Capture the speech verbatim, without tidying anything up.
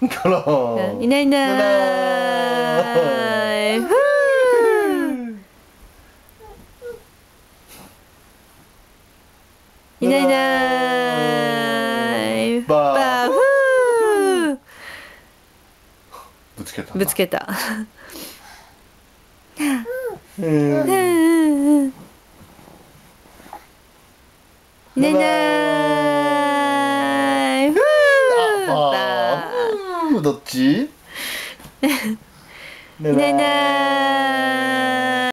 コロン。 いないいないふーいないいないバーバーフーぶつけた。 ぶつけた。 うん。 うんいないいないふーあ、バー。どっち？ いないいない